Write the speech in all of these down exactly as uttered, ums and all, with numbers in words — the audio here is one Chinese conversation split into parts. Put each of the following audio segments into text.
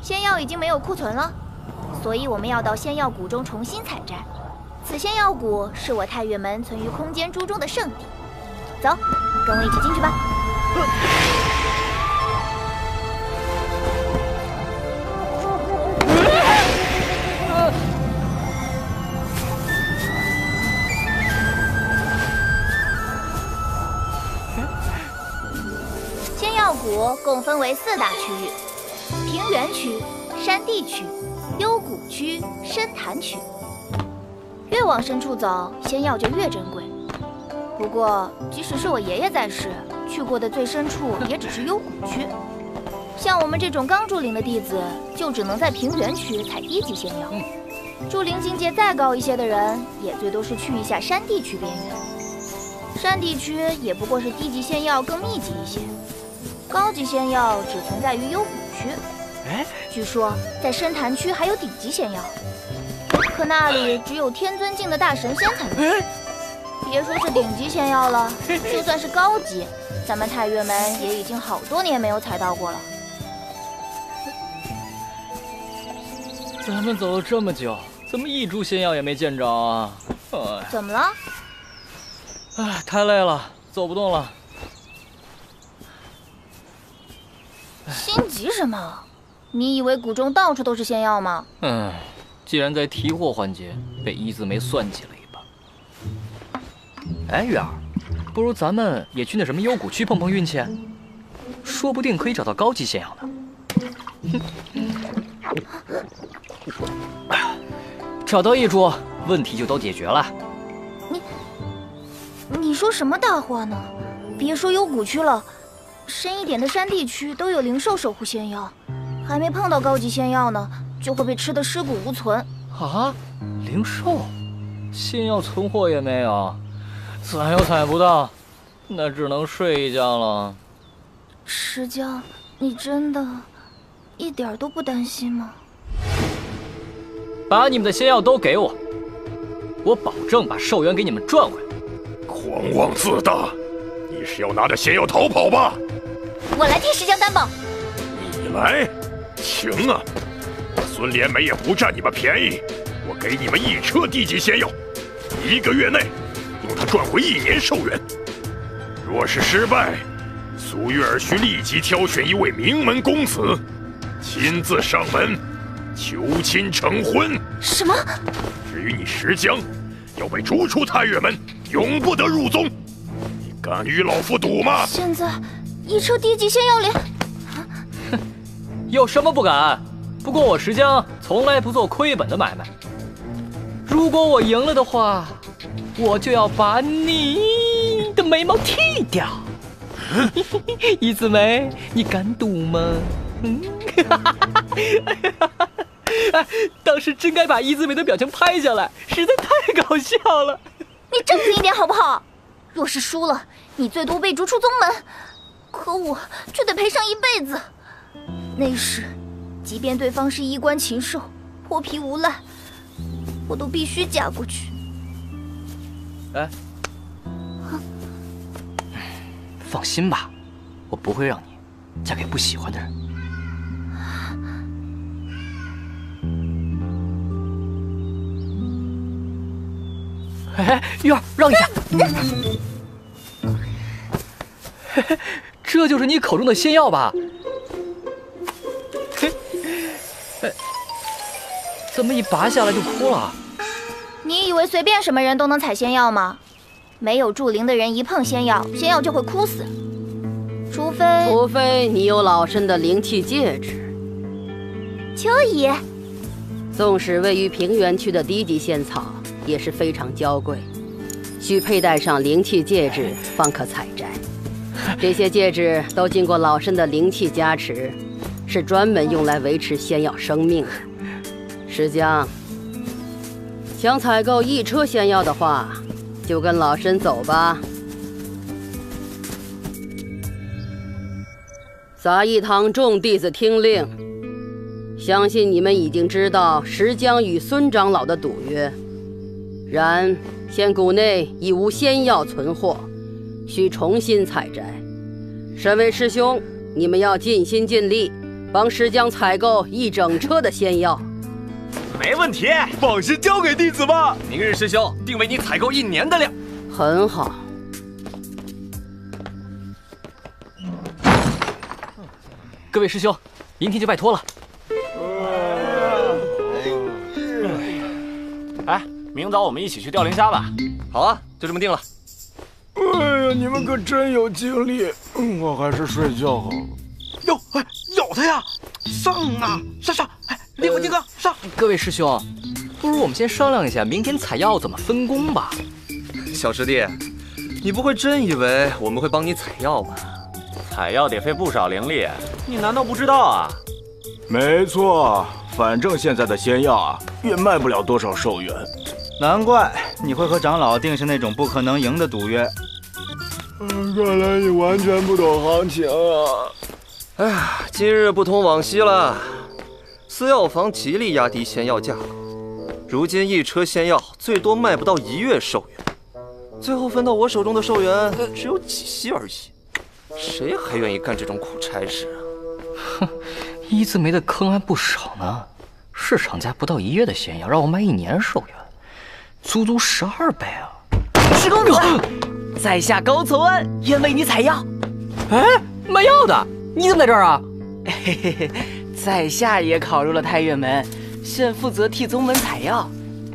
仙药已经没有库存了，所以我们要到仙药谷中重新采摘。此仙药谷是我太岳门存于空间珠中的圣地。走，跟我一起进去吧。仙药谷共分为四大区域：平原区、山地区、幽谷区、深潭区。越往深处走，仙药就越珍贵。不过，即使是我爷爷在世，去过的最深处也只是幽谷区。像我们这种刚筑灵的弟子，就只能在平原区采低级仙药。筑灵境界再高一些的人，也最多是去一下山地区边缘。山地区也不过是低级仙药更密集一些。高级仙药只存在于幽谷区， 哎， 据说在深潭区还有顶级仙药，可那里只有天尊境的大神仙才能。别说是顶级仙药了，就算是高级，咱们太岳门也已经好多年没有采到过了。 咱们走了这么久，怎么一株仙药也没见着啊？哎， 怎么了？ 哎，太累了，走不动了。 心急什么？你以为谷中到处都是仙药吗？ 嗯，既然在提货环节被一字眉算计了一把。哎，月儿，不如咱们也去那什么幽谷区碰碰运气，说不定可以找到高级仙药呢。找到一株，问题就都解决了。 你，你说什么大话呢？别说幽谷区了。深一点的山地区都有灵兽守护仙药，还没碰到高级仙药呢，就会被吃得尸骨无存。 啊，灵兽，仙药存货也没有，采又采不到，那只能睡一觉了。 石江，你真的一点都不担心吗？ 把你们的仙药都给我，我保证把寿元给你们赚回来。 狂妄自大，你是要拿着仙药逃跑吧？ 我来替石江担保。 你来，行啊！孙连梅也不占你们便宜，我给你们一车低级仙药，一个月内用它赚回一年寿元。若是失败，苏月儿需立即挑选一位名门公子，亲自上门求亲成婚。 什么？ 至于你石江，要被逐出太岳门，永不得入宗。你敢与老夫赌吗？ 现在一车低级仙药连…… 哼，有什么不敢？不过我石江从来不做亏本的买卖。如果我赢了的话，我就要把你的眉毛剃掉。一字眉，你敢赌吗？嗯，哎，当时真该把一字眉的表情拍下来，实在太搞笑了。 你正经一点好不好？若是输了，你最多被逐出宗门，可我却得赔上一辈子。那时，即便对方是衣冠禽兽、泼皮无赖，我都必须嫁过去。 哎，放心吧，我不会让你嫁给不喜欢的人。哎，玉儿，让一下。这就是你口中的仙药吧？哎，怎么一拔下来就枯了？ 你以为随便什么人都能采仙药吗？没有筑灵的人一碰仙药，仙药就会枯死。除非…… 除非你有老身的灵气戒指。 秋姨， 纵使位于平原区的低级仙草，也是非常娇贵，需佩戴上灵气戒指方可采摘。这些戒指都经过老身的灵气加持，是专门用来维持仙药生命的。石江，想采购一车仙药的话，就跟老身走吧。杂役堂众弟子听令，相信你们已经知道石江与孙长老的赌约。然仙谷内已无仙药存货，需重新采摘。身为师兄，你们要尽心尽力， 帮石江采购一整车的仙药。 没问题，放心交给弟子吧。明日师兄定为你采购一年的量。 很好。 各位师兄，明天就拜托了。 哎，明早我们一起去钓灵虾吧。 好啊，就这么定了。 哎呀，你们可真有精力，我还是睡觉好了。 哟，哎，咬他呀！上啊，上上！哎，烈火金刚上！ 各位师兄，不如我们先商量一下明天采药怎么分工吧。 小师弟，你不会真以为我们会帮你采药吧？ 采药得费不少灵力，你难道不知道啊？ 没错，反正现在的仙药啊，也卖不了多少寿元。 难怪你会和长老定下那种不可能赢的赌约。 嗯，看来你完全不懂行情啊！ 哎呀，今日不同往昔了，私药房极力压低仙药价格，如今一车仙药最多卖不到一月寿元，最后分到我手中的寿元只有几息而已。谁还愿意干这种苦差事啊？ 哼，一字眉的坑还不少呢。市场价不到一月的仙药，让我卖一年寿元，足足十二倍啊！ 石公主，在下高从安，愿为你采药。 哎，卖药的，你怎么在这儿啊？ 嘿嘿嘿，在下也考入了太岳门，现负责替宗门采药。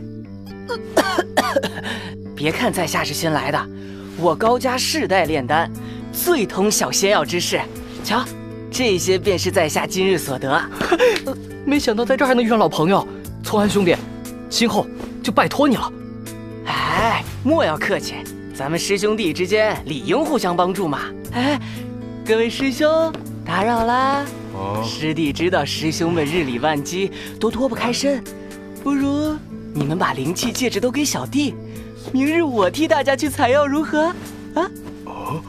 别看在下是新来的，我高家世代炼丹，最通晓仙药之事。瞧，这些便是在下今日所得。 没想到在这儿还能遇上老朋友，从安兄弟，今后就拜托你了。 哎，莫要客气，咱们师兄弟之间理应互相帮助嘛。哎，各位师兄，打扰啦。哦、师弟知道师兄们日理万机，都脱不开身，不如你们把灵气戒指都给小弟，明日我替大家去采药，如何？啊？哦。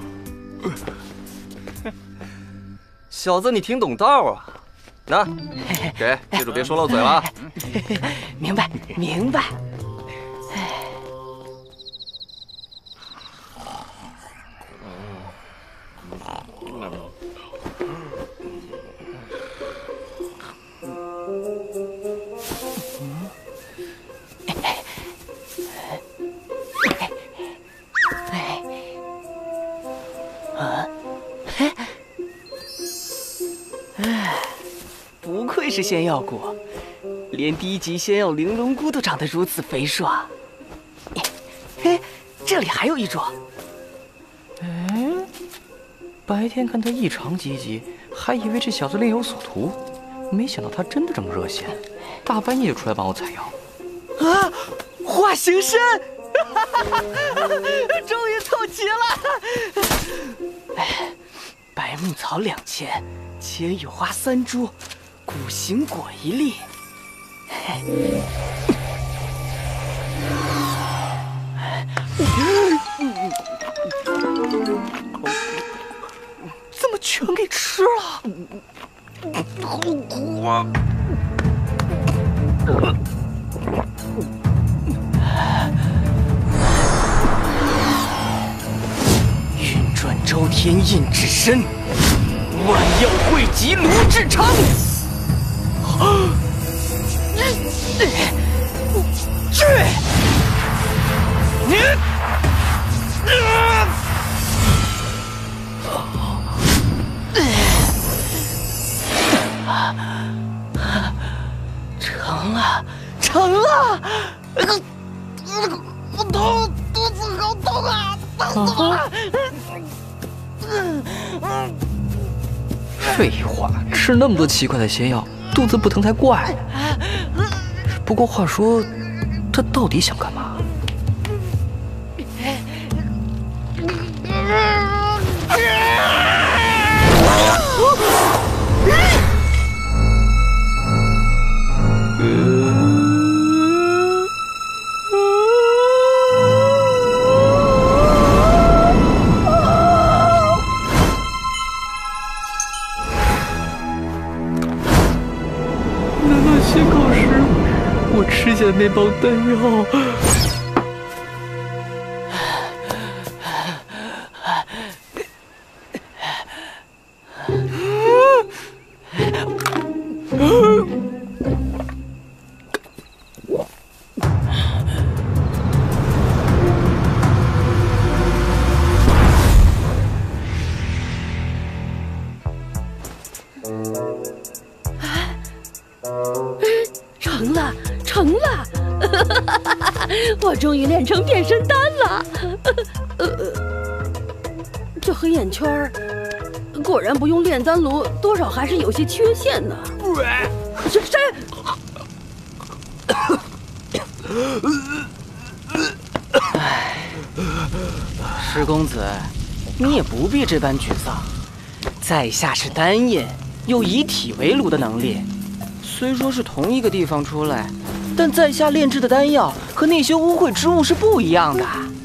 小子，你挺懂道啊！那，给，记住别说漏嘴了。 明白，明白。不愧是仙药谷，连低级仙药玲珑菇都长得如此肥硕。嘿，这里还有一种。 哎，白天看他异常积极，还以为这小子另有所图，没想到他真的这么热心，大半夜就出来帮我采药。 啊，化形身！终于凑齐了。哎，白木草两钱，千羽花三株。古形果一粒， 怎么全给吃了？ 好苦啊！运转周天印至身，万药汇集卢志昌。去！你！成了，成了！我痛，肚子好痛啊！疼死我了！ 废话，吃那么多奇怪的仙药，肚子不疼才怪。不过话说，他到底想干嘛？难道先考时我吃下的那包丹药？ 我终于练成变身丹了。呃，这黑眼圈儿，果然不用炼丹炉，多少还是有些缺陷呢。谁谁？ 唉，石公子，你也不必这般沮丧。在下是丹印，有以体为炉的能力。虽说是同一个地方出来，但在下炼制的丹药和那些污秽之物是不一样的。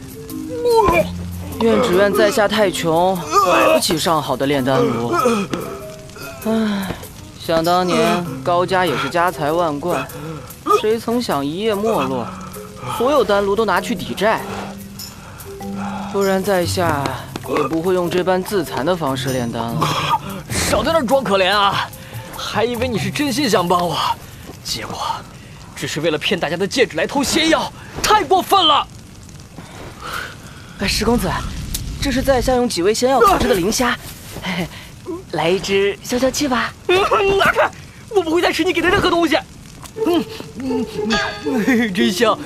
愿只愿在下太穷，买不起上好的炼丹炉。唉，想当年高家也是家财万贯，谁曾想一夜没落，所有丹炉都拿去抵债。不然在下也不会用这般自残的方式炼丹了。 少在那装可怜啊！还以为你是真心想帮我，结果只是为了骗大家的戒指来偷仙药，太过分了！ 哎，石公子，这是在下用几味仙药烤制的灵虾，嘿嘿，来一支消消气吧。 拿开！我不会再吃你给的任何东西。嗯嗯嗯，真香。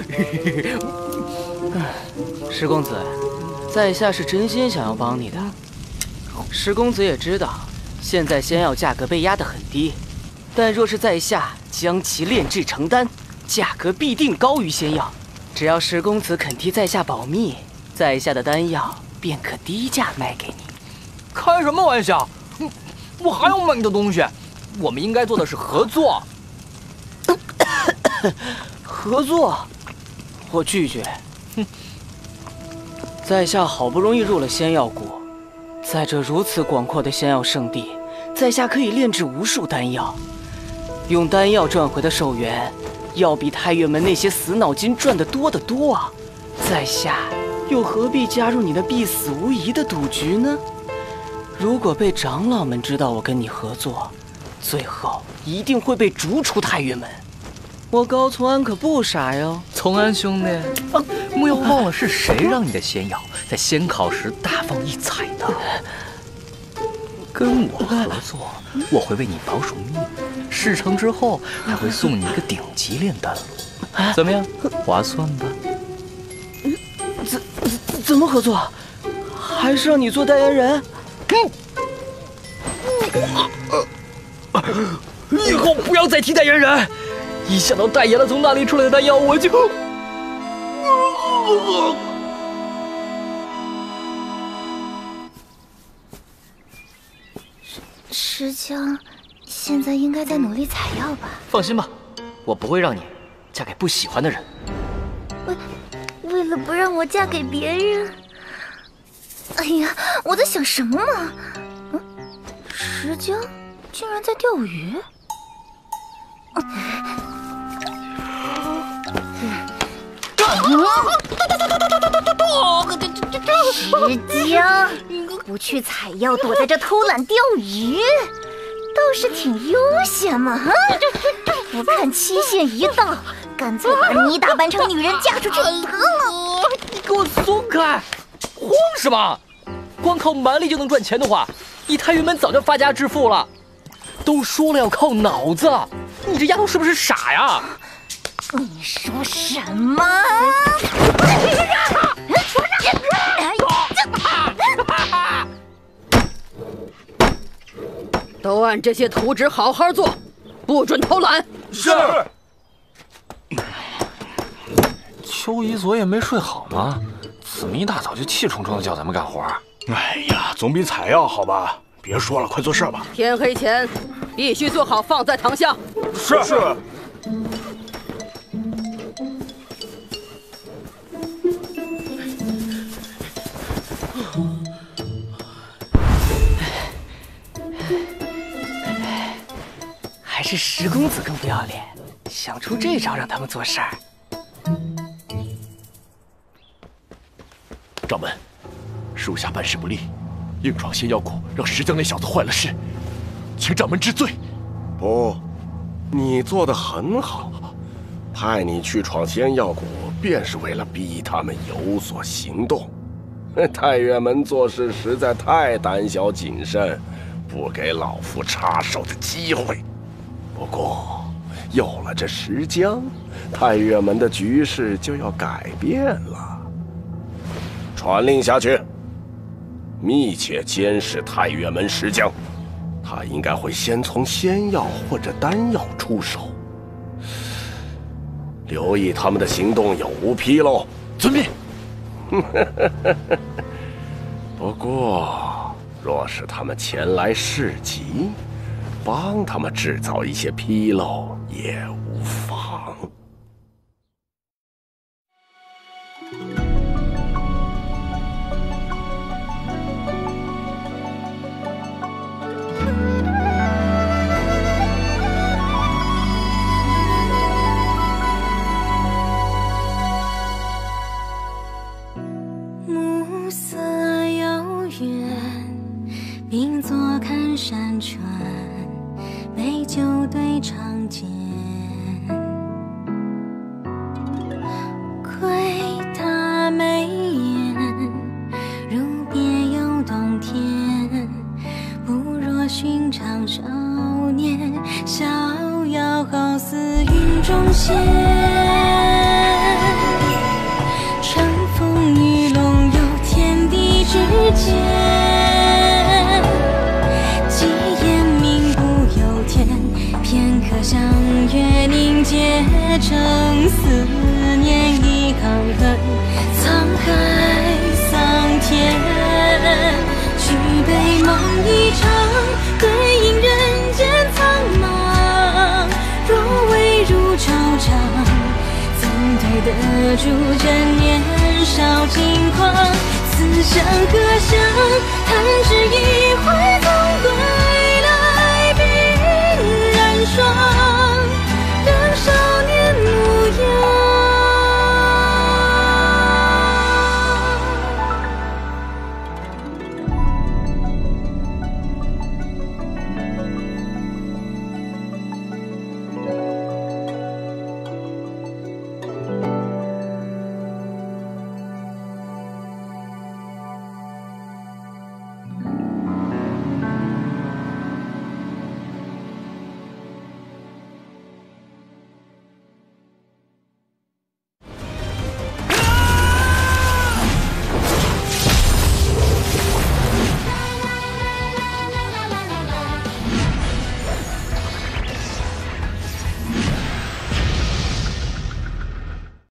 石公子，在下是真心想要帮你的。石公子也知道，现在仙药价格被压得很低，但若是在下将其炼制成丹，价格必定高于仙药。只要石公子肯替在下保密，在下的丹药便可低价卖给你。 开什么玩笑？我还要买你的东西。我们应该做的是合作。 合作？我拒绝。哼！在下好不容易入了仙药谷，在这如此广阔的仙药圣地，在下可以炼制无数丹药。用丹药赚回的寿元，要比太岳门那些死脑筋赚得多得多啊！在下又何必加入你那必死无疑的赌局呢？如果被长老们知道我跟你合作，最后一定会被逐出太岳门。我高从安可不傻哟。 从安兄弟，啊，莫要忘了是谁让你的仙药在仙考时大放异彩的。跟我合作，我会为你保守秘密，事成之后还会送你一个顶级炼丹炉，怎么样？划算吧？ 怎怎么合作？还是让你做代言人？ 嗯，以后不要再提代言人，一想到代言了从哪里出来的丹药，我就…… 石江现在应该在努力采药吧？ 放心吧，我不会让你嫁给不喜欢的人。 为为了不让我嫁给别人，哎呀，我在想什么嘛？嗯，石江竟然在钓鱼。石江，不去采药，躲在这偷懒钓鱼，倒是挺悠闲嘛！哈，不看期限一到，干脆把你打扮成女人嫁出去得了。 你给我松开！慌是吧？光靠蛮力就能赚钱的话，你太岳门早就发家致富了。都说了要靠脑子，你这丫头是不是傻呀？ 你说什么？ 都按这些图纸好好做，不准偷懒。 是。 秋姨昨夜没睡好吗？怎么一大早就气冲冲的叫咱们干活？ 哎呀，总比采药好吧？别说了，快做事吧。 天黑前必须做好放在堂下。 是是。 还是石公子更不要脸，想出这招让他们做事儿。 掌门，属下办事不力，硬闯仙药谷，让石江那小子坏了事，请掌门治罪。 不，你做得很好，派你去闯仙药谷，便是为了逼他们有所行动。太岳门做事实在太胆小谨慎，不给老夫插手的机会。不过， 有了这石江，太岳门的局势就要改变了。传令下去，密切监视太岳门石江，他应该会先从仙药或者丹药出手，留意他们的行动有无纰漏。 遵命。 不过，若是他们前来市集，帮他们制造一些纰漏也无妨。 暮色悠远，并坐看山川，美酒对长剑。窥他眉眼，如别有洞天，不若寻常少年，逍遥好似云中仙。乘风与龙游天地之间，几言命不由天，片刻相约凝结成思念，一行恨，沧海桑田。举杯梦一场，对饮人间苍茫。若未入惆怅，怎对得住这年少轻狂？此生何想，弹指一挥，总归来鬓染霜。